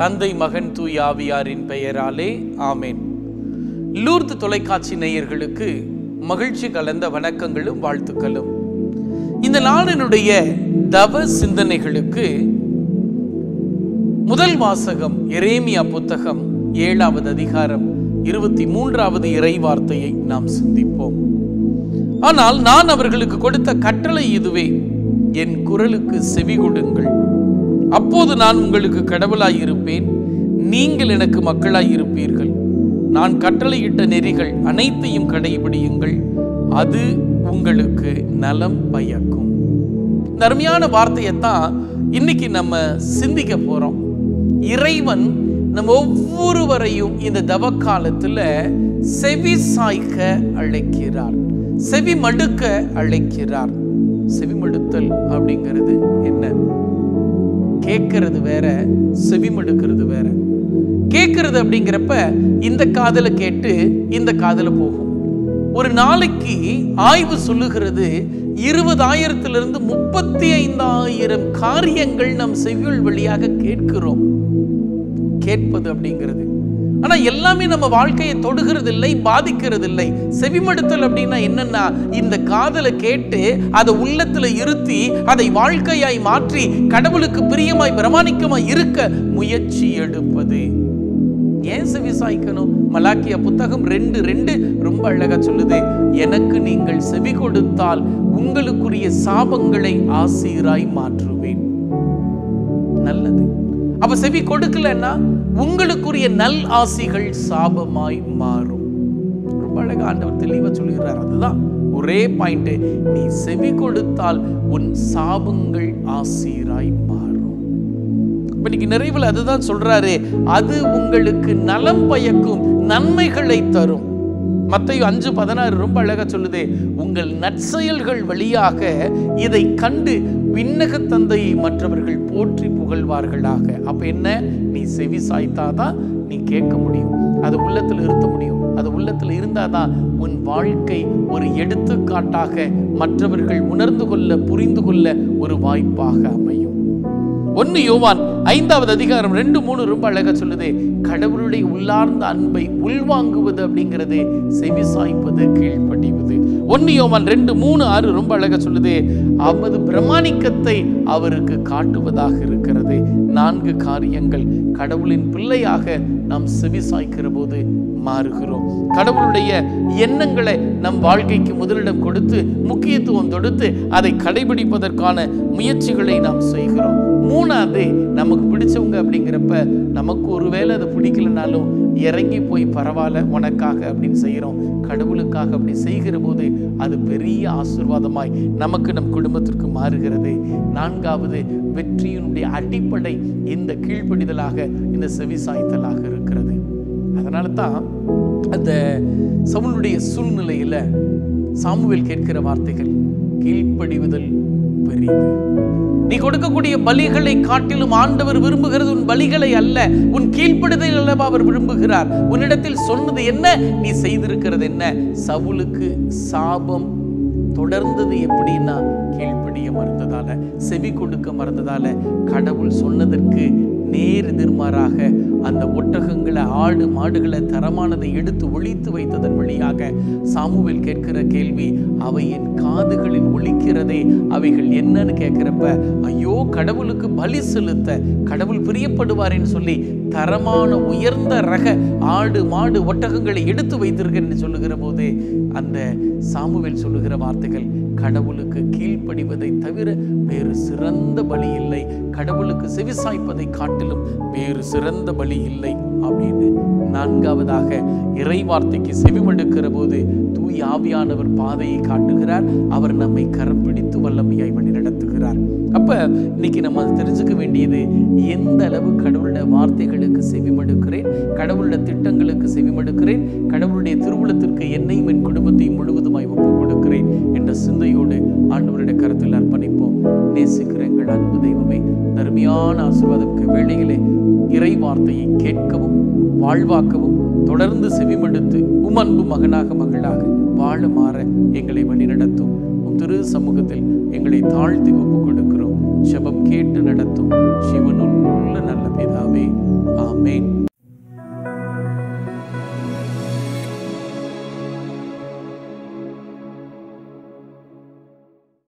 தந்தை, மகன், தூய ஆவியாரின் பெயராலே ஆமேன். லூர்து தொலைக்காட்சி நேயர்களுக்கு மகிழ்ச்சி கலந்த வணக்கங்களும் வாழ்த்துக்களும். இந்த நாளினுடைய தவ சிந்தனைகளுக்கு முதல் வாசகம் எரேமியா புத்தகம் 7வது அதிகாரம் 23வது இறை வார்த்தையை நாம் சிந்திப்போம். ஆனால் நான் அவர்களுக்கு கொடுத்த கட்டளை இதுவே, என் குரலுக்கு செவி கொடுங்கள். அப்போது நான் உங்களுக்கு கடவுளாய் இருப்பேன், நீங்கள் எனக்கு மக்களாய் இருப்பீர்கள். நான் கட்டளையிட்ட நெறிகள் அனைத்தையும் கடைபிடியுங்கள், அது உங்களுக்கு நலம் பயக்கும். இந்த அருமையான வார்த்தையைத்தான் இன்னைக்கு நம்ம சிந்திக்க போறோம். இறைவன் நம்ம ஒவ்வொருவரையும் இந்த தவ காலத்துல செவி சாய்க்க அழைக்கிறார், செவி மடுக்க அழைக்கிறார். செவி மடுத்தல் அப்படிங்கிறது என்ன? கேட்கறது வேற, செவி மடுக்கிறது வேற. கேட்கறது அப்படிங்கிறப்ப இந்த காதுல கேட்டு இந்த காதுல போகும். ஒரு நாளைக்கு ஆய்வு சொல்லுகிறது 20,000 35,000 காரியங்கள் நம் செவிகள் வழியாக கேட்கிறோம். கேட்பது அப்படிங்கிறது, ஆனா எல்லாமே நம்ம வாழ்க்கையை தொடுகிறது இல்லை, பாதிக்கிறது இல்லை. செவிமடுத்தல் அப்படின்னா என்னன்னா, இந்த காதல கேட்டு அதை உள்ளத்துல இருத்தி அதை வாழ்க்கையாய் மாற்றி கடவுளுக்கு பிரியமாய் பிரமாணிக்கமாய் இருக்க முயற்சி எடுப்பது. ஏன் செவி சாய்க்கணும்? மலாக்கியா புத்தகம் 2:2 ரொம்ப அழகா சொல்லுது, எனக்கு நீங்கள் செவி கொடுத்தால் உங்களுக்குரிய சாபங்களை ஆசீராய் மாற்றுவேன். நல்லது. அப்ப செவி கொடுக்கலன்னா உங்களுக்குரிய நல் ஆசிகள் சாபமாய் மாறும். ரொம்ப அழகா ஆண்டவர் தெளிவா சொல்லுகிறார். அதுதான் ஒரே பாயிண்ட், நீ செவி கொடுத்தால் உன் சாபங்கள் ஆசீராய் மாறும். இன்னைக்கு நிறைவில் அதுதான் சொல்றாரு, அது உங்களுக்கு நலம் பயக்கும், நன்மைகளை தரும். மத்தேயு 5:16 ரொம்ப அழகா சொல்லுது, உங்கள் நற்செயல்கள் வழியாக இதை கண்டு விண்ணக தந்தையை மற்றவர்கள் போற்றி புகழ்வார்களாக. அப்ப என்ன? நீ செவி சாய்த்தாதான் நீ கேட்க முடியும், அது உள்ளத்துல இருத்த முடியும். அது உள்ளத்துல இருந்தாதான் உன் வாழ்க்கை ஒரு எடுத்துக்காட்டாக மற்றவர்கள் உணர்ந்து கொள்ள, புரிந்து கொள்ள ஒரு வாய்ப்பாக அமையும். 1 யோவான் 5வது அதிகாரம் 2:3 ரொம்ப அழகா சொல்லுது, கடவுளுடைய உள்ளார்ந்த அன்பை உள்வாங்குவது அப்படிங்கிறது செவி சாய்ப்பது, கீழ்ப்படிவது. 1 யோவான் 2:3-6 ரொம்ப அழகா சொல்லுது, அவரது பிரமாணிக்கத்தை அவருக்கு காட்டுவதாக இருக்கிறது. 4 காரியங்கள் கடவுளின் பிள்ளையாக நாம் செவி சாய்க்கிற போது மாறுகிறோம். கடவுளுடைய எண்ணங்களை நம் வாழ்க்கைக்கு முதலிடம் கொடுத்து முக்கியத்துவம் கொடுத்து அதை கடைபிடிப்பதற்கான முயற்சிகளை நாம் செய்கிறோம். 3வது, நமக்கு பிடிச்சவங்க அப்படிங்கிறப்ப நமக்கு ஒருவேளை அதை பிடிக்கலனாலும் இறங்கி போய் பரவாயில்ல உனக்காக அப்படின்னு செய்கிறோம். கடவுளுக்காக அப்படி செய்கிற போது அது பெரிய ஆசீர்வாதமாய் நமக்கு, நம் குடும்பத்திற்கு மாறுகிறது. 4வது, வெற்றியினுடைய அடிப்படை இந்த கீழ்ப்படிதலாக, இந்த செவிசாய்த்தலாக இருக்கிறது. அதனால தான் அந்த சவுலுடைய சூழ்நிலையில சாமுவேல் கேட்கிற வார்த்தைகள், கீழ்ப்படிவுதல் பெரியது. நீ கொடுக்கக்கூடிய பலிகளை காட்டிலும் ஆண்டவர் விரும்புகிறது உன் பலிகளை அல்ல, உன் கீழ்ப்படுதல் அல்லவா அவர் விரும்புகிறார். உன்னிடத்தில் சொன்னது என்ன, நீ செய்திருக்கிறது என்ன? சவுலுக்கு சாபம் தொடர்ந்தது எப்படின்னா, கீழ்ப்படிய மறந்ததால, செவி கொடுக்க மறந்ததால. கடவுள் சொன்னதற்கு நேர் எதிர்மாறாக அந்த ஒட்டகங்களை, ஆடு மாடுகளை, தரமானதை எடுத்து ஒழித்து வைத்ததன் வழியாக சாமுவேல் கேட்கிற கேள்வி, அவை என் காதுகளில் ஒலிக்கிறதே, அவைகள் என்னன்னு கேட்கிறப்ப, ஐயோ கடவுளுக்கு பலி செலுத்த கடவுள் பிரியப்படுவாரேன்னு சொல்லி தரமான உயர்ந்த ரக ஆடு மாடு ஒட்டகங்களை எடுத்து வைத்திருக்கிறேன்னு சொல்லுகிற போது அந்த சாமுவேல் சொல்லுகிற வார்த்தைகள், கடவுளுக்கு கீழ்ப்படிவதை தவிர வேறு சிறந்த பலி இல்லை, கடவுளுக்கு செவிசாய்ப்பதை காட்டிலும் வேறு சிறந்த பலி இல்லை அப்படின்னு. 4வதாக, இறை வார்த்தைக்கு செவிமடுக்கிற போது தூய ஆவியானவர் பாதையை காட்டுகிறார். அவர் நம்மை கரம் பிடித்து வல்லமையாய் வழி நடத்துகிறார். அப்ப இன்னைக்கு நம்ம தெரிஞ்சுக்க வேண்டியது, எந்த அளவு கடவுளுடைய வார்த்தைகளுக்கு செவிமடுக்கிறேன், கடவுளுடைய திட்டங்களுக்கு செவிமடுக்கிறேன், கடவுளுடைய திருவுளத்திற்கு என்னையும் என் குடும்பத்தையும் முழுவதுமாய் ஒப்புக் கொடுக்கிறேன் என்ற சிந்தையோடு ஆண்டவருடைய கருத்தில் அர்ப்பணிப்போம். நேசிக்கிற எங்கள் அன்பு தெய்வமே, தர்மியான ஆசீர்வாதம் வேளையிலே இறை வார்த்தையை கேட்கவும் வாழ்வாக்கவும் தொடர்ந்து செவிமடுத்து உம் அன்பு மகனாக மகளாக வாழ மாற எங்களை வழிநடத்தும். திரு சமூகத்தில் எங்களை தாழ்த்தி ஒப்புக் கொடுக்கிறோம். ஜெபம் கேட்டு நடத்தும் ஜீவனுள்ள நல்ல பிதாவே, ஆமென்.